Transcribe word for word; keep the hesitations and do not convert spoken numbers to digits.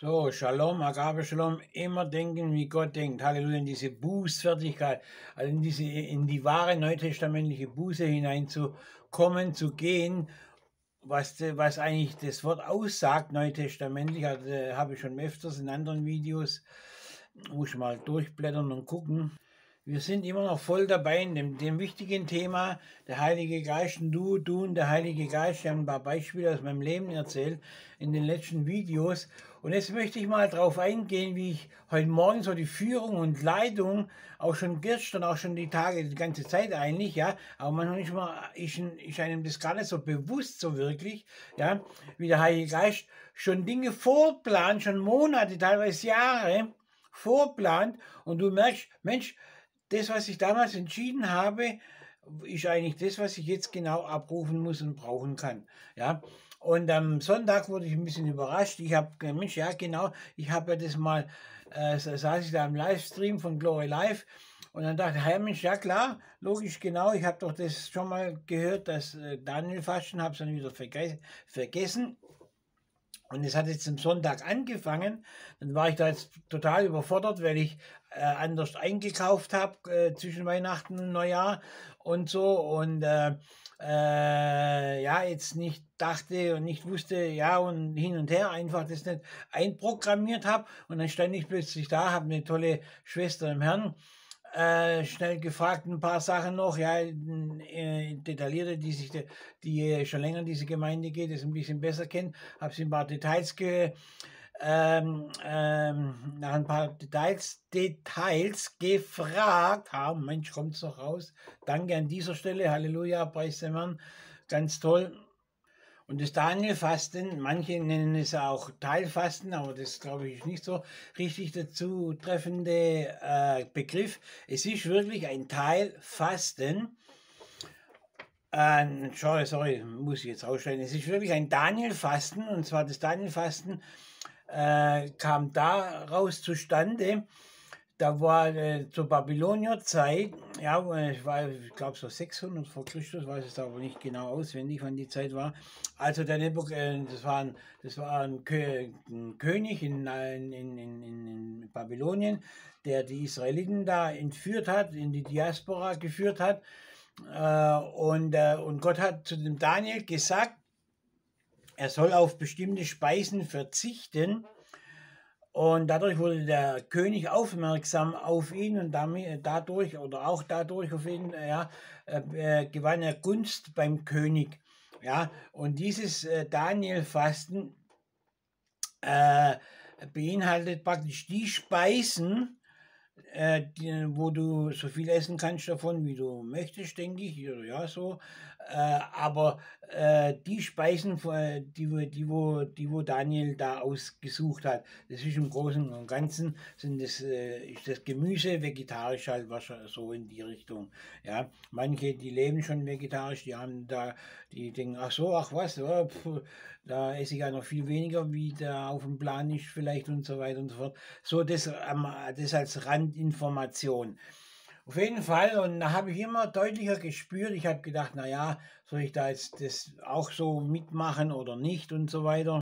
So, Shalom, Agabe Shalom, immer denken, wie Gott denkt. Halleluja, in diese Bußfertigkeit, also in diese, in die wahre neutestamentliche Buße hineinzukommen, zu gehen, was, was eigentlich das Wort aussagt, neutestamentlich, also, äh, habe ich schon öfters in anderen Videos, muss ich mal durchblättern und gucken. Wir sind immer noch voll dabei in dem, dem wichtigen Thema, der Heilige Geist und du, du und der Heilige Geist. Ich habe ein paar Beispiele aus meinem Leben erzählt in den letzten Videos. Und jetzt möchte ich mal darauf eingehen, wie ich heute Morgen so die Führung und Leitung, auch schon gestern, auch schon die Tage, die ganze Zeit eigentlich, ja, aber manchmal ist, man, ist, ist einem das gar nicht so bewusst so wirklich, ja, wie der Heilige Geist schon Dinge vorplant, schon Monate, teilweise Jahre vorplant und du merkst, Mensch, das, was ich damals entschieden habe, ist eigentlich das, was ich jetzt genau abrufen muss und brauchen kann. Ja. Und am Sonntag wurde ich ein bisschen überrascht. Ich habe, Mensch, ja genau, ich habe ja das mal, äh, saß ich da im Livestream von Glory Live und dann dachte ich, hey Mensch, ja klar, logisch, genau, ich habe doch das schon mal gehört, das äh, Daniel-Fasten, habe es dann wieder verge vergessen. Und es hat jetzt am Sonntag angefangen, dann war ich da jetzt total überfordert, weil ich äh, anders eingekauft habe äh, zwischen Weihnachten und Neujahr und so und äh, äh, ja, jetzt nicht dachte und nicht wusste, ja und hin und her, einfach das nicht einprogrammiert habe und dann stand ich plötzlich da, habe eine tolle Schwester im Herrn, äh, schnell gefragt, ein paar Sachen noch, ja, äh, detaillierter, die sich, de, die schon länger in diese Gemeinde geht, das ein bisschen besser kennt, habe sie ein paar Details ge, ähm, ähm, nach ein paar Details, Details gefragt haben. Mensch, kommt's noch raus. Danke an dieser Stelle, Halleluja, preis dem Herrn, ganz toll. Und das Daniel-Fasten, manche nennen es auch Teilfasten, aber das glaube ich ist nicht so richtig dazu treffende äh, Begriff. Es ist wirklich ein Teilfasten. Äh, sorry, sorry, muss ich jetzt ausstellen. Es ist wirklich ein Daniel-Fasten und zwar das Daniel-Fasten äh, kam daraus zustande. Da war äh, zur Babylonierzeit, ja, ich, war, ich glaube so sechshundert vor Christus, weiß es aber nicht genau auswendig, wann die Zeit war. Also der Nebuk, äh, das war ein, das war ein, Kö ein König in, in, in, in, in Babylonien, der die Israeliten da entführt hat, in die Diaspora geführt hat. Äh, und, äh, und Gott hat zu dem Daniel gesagt, er soll auf bestimmte Speisen verzichten. Und dadurch wurde der König aufmerksam auf ihn und damit, dadurch oder auch dadurch auf ihn, ja, äh, gewann er Gunst beim König. Ja, und dieses äh, Daniel-Fasten äh, beinhaltet praktisch die Speisen, äh, die, wo du so viel essen kannst davon, wie du möchtest, denke ich, ja, so. Äh, aber äh, die Speisen, äh, die, die, wo, die wo Daniel da ausgesucht hat, das ist im Großen und Ganzen, sind das, äh, ist das Gemüse vegetarisch halt, was so in die Richtung. Ja, manche, die leben schon vegetarisch, die haben da, die denken, ach so, ach was, oh, pf, da esse ich ja noch viel weniger, wie da auf dem Plan ist vielleicht und so weiter und so fort. So, das, ähm, das als Randinformation. Auf jeden Fall, und da habe ich immer deutlicher gespürt, ich habe gedacht, naja, soll ich da jetzt das auch so mitmachen oder nicht und so weiter.